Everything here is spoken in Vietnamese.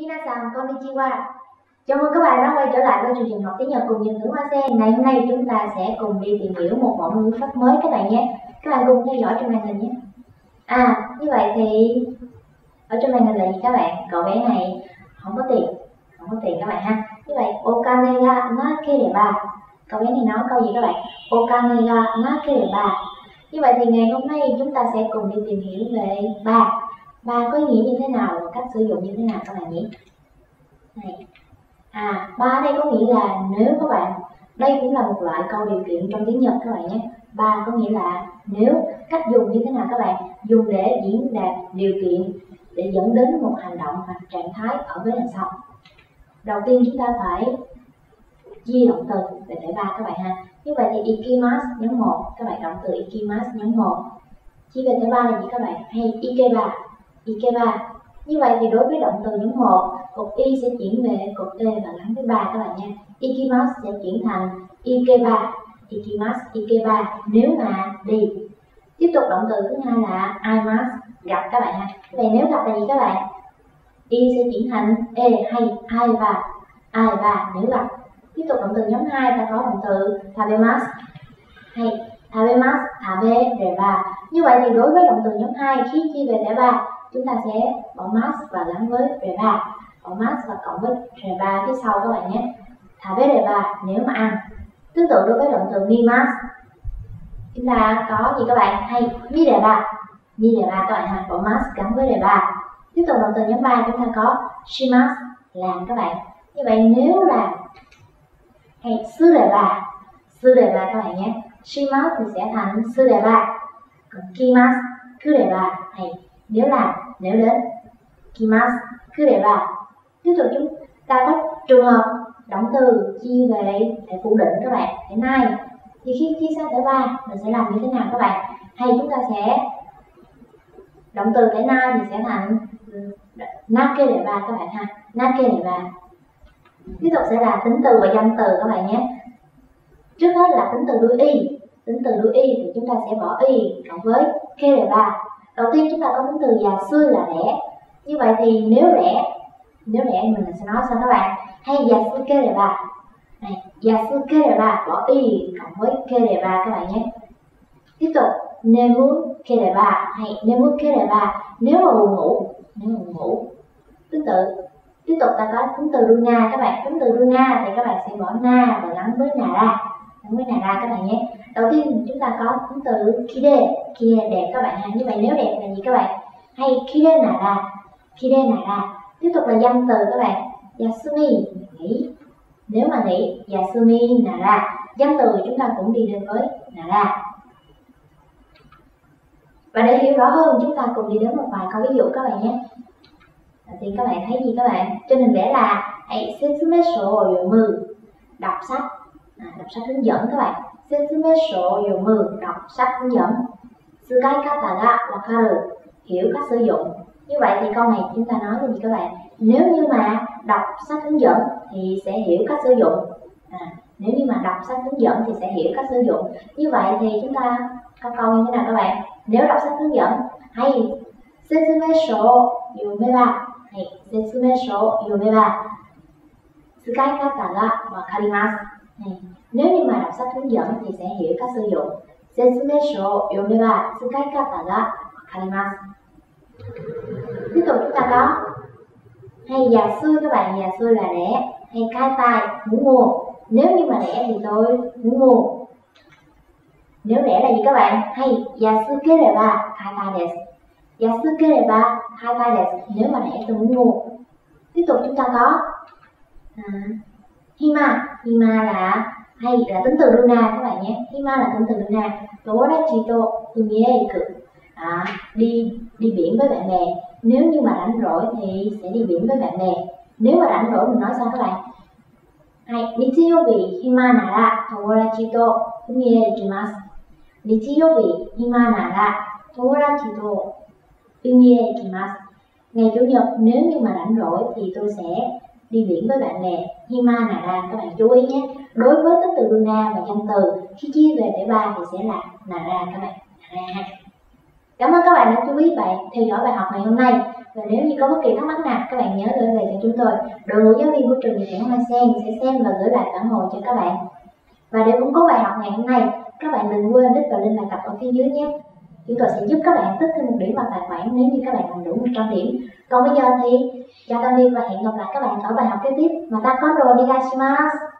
Minasan konnichiwa. Chào mừng các bạn đã quay trở lại với chương trình học tiếng Nhật cùng Nhật ngữ Hoa Sen. Ngày hôm nay chúng ta sẽ cùng đi tìm hiểu một mẫu ngữ pháp mới các bạn nhé. Các bạn cùng theo dõi trên màn hình nhé. Như vậy thì ở trên màn hình là gì các bạn? Cậu bé này không có tiền các bạn ha. Như vậy okane ga nakereba. Cậu bé này nói câu gì các bạn? Okane ga nakereba. Như vậy thì ngày hôm nay chúng ta sẽ cùng đi tìm hiểu về ba. Ba có ý nghĩa như thế nào và cách sử dụng như thế nào các bạn nhỉ? Này. Ba đây có nghĩa là nếu các bạn, đây cũng là một loại câu điều kiện trong tiếng Nhật các bạn nhé. Ba có nghĩa là nếu, cách dùng như thế nào các bạn? Dùng để diễn đạt điều kiện để dẫn đến một hành động hoặc trạng thái ở vế đằng sau. Đầu tiên chúng ta phải chia động từ về thể ba các bạn ha. Như vậy thì ikimasu nhóm 1, các bạn động từ ikimasu nhóm 1. Chia về thể ba là gì các bạn? Hay ikeba. Như vậy thì đối với động từ nhóm 1, cột y sẽ chuyển về cột e và gắn với ba các bạn nha. Ikimasu sẽ chuyển thành ikeba. Ikimasu, ikeba nếu mà đi. Tiếp tục động từ thứ hai là aimasu, gặp các bạn ha. Vậy nếu gặp là gì các bạn? Y sẽ chuyển thành e hay aiva nếu gặp. Tiếp tục động từ nhóm 2 ta có động từ tabemasu hay tabemasu, tabereba. Như vậy thì đối với động từ nhóm 2 khi chia về thể ba, chúng ta sẽ bỏ mas và gắn với reba, bỏ mas và cộng với reba phía sau các bạn nhé. Tabereba nếu mà ăn. Tương tự đối với động từ mimasu, chúng ta có gì các bạn? Hay mireba các bạn ha, bỏ mas gắn với reba. Tiếp tục động từ nhóm 3 chúng ta có shimasu, làm các bạn. Như vậy nếu là hay sureba các bạn nhé. Shimasu thì sẽ thành sureba, còn kimasu, kureba hay nếu làm, nếu đến. Kimasu, kureba. Tiếp tục chúng ta có trường hợp động từ chia về thể phủ định các bạn, thể nai. Thì khi chia sang thể ba mình sẽ làm như thế nào các bạn? Hay chúng ta sẽ động từ thể nai thì sẽ thành nakereba các bạn ha, nakereba. Tiếp tục sẽ là tính từ và danh từ các bạn nhé. Trước hết là tính từ đuôi y. Tính từ đuôi y thì chúng ta sẽ bỏ y cộng với kereba. Đầu tiên chúng ta có tính từ yasu là rẻ. Như vậy thì nếu rẻ mình sẽ nói sao các bạn? Hay yasu kereba. Này, yasu kereba bỏ y cộng với kereba các bạn nhé. Tiếp tục nemu kereba hay nemu kereba nếu mà buồn ngủ. Tương tự tiếp tục ta có tính từ runa các bạn. Tính từ runa thì các bạn sẽ bỏ na và gắn với nara các bạn nhé. Đầu tiên chúng ta có tính từ kire đẹp các bạn ha. Như vậy nếu đẹp là gì các bạn? Hay kire nara. Tiếp tục là danh từ các bạn. Yasumi nghỉ. Nếu mà nghỉ yasumi nara. Danh từ chúng ta cũng đi đến với nara. Và để hiểu rõ hơn chúng ta cùng đi đến một vài câu ví dụ các bạn nhé. Thì các bạn thấy gì các bạn? Trên hình vẽ là setsumesho yomu, đọc sách hướng dẫn các bạn. Setsumesho yomu, đọc sách hướng dẫn. Tsukai kata ga wakaru, hiểu cách sử dụng. Như vậy thì câu này chúng ta nói là gì các bạn? Nếu như mà đọc sách hướng dẫn thì sẽ hiểu cách sử dụng. Nếu như mà đọc sách hướng dẫn thì sẽ hiểu cách sử dụng. Như vậy thì chúng ta có câu như thế nào các bạn? Nếu đọc sách hướng dẫn hay setsumesho yomeba hay setsumesho yomeba tsukai kata ga wakarimasu. Nếu như mà đọc sách hướng dẫn thì sẽ hiểu cách sử dụng. Setsumesho yomeba tsukai kata ga wakarimasu. Tiếp tục chúng ta có hay yasu các bạn, yasu là rẻ. Hay kaitai muốn mua. Nếu như mà rẻ thì tôi muốn mua. Nếu rẻ là gì các bạn? Hay yasukereba kaitai desu. Yasukereba kaitai desu, nếu mà rẻ tôi muốn mua. Tiếp tục chúng ta có hima là hay là tính từ runa các bạn nhé. Hima là tính từ runa. Tomodachi to umie iku, đi biển với bạn bè. Nếu như mà rảnh rỗi thì sẽ đi biển với bạn bè. Nếu mà rảnh rỗi mình nói sao các bạn? Hay nichiyobi hima nara tomodachi to umie ikimasu. Nichiyobi hima nara tomodachi to umie ikimasu. Ngày chủ nhật nếu như mà rảnh rỗi thì tôi sẽ đi biển với bạn bè. Hima nara các bạn chú ý nhé. Đối với tính từ runa và danh từ khi chia về thể ba thì sẽ là nara các bạn. Nara. Cảm ơn các bạn đã chú ý theo dõi bài học ngày hôm nay. Và nếu như có bất kỳ thắc mắc nào các bạn nhớ gửi về cho chúng tôi. Đội ngũ giáo viên của trường Nhật Bản Hoa Sen sẽ xem và gửi lại phản hồi cho các bạn. Và để củng cố bài học ngày hôm nay, các bạn đừng quên click vào link bài tập ở phía dưới nhé. Chúng tôi sẽ giúp các bạn tích thêm một điểm vào tài khoản nếu như các bạn làm đủ 100 điểm. Còn bây giờ thì chào tạm biệt và hẹn gặp lại các bạn ở bài học kế tiếp. Mata kondo onegaishimasu.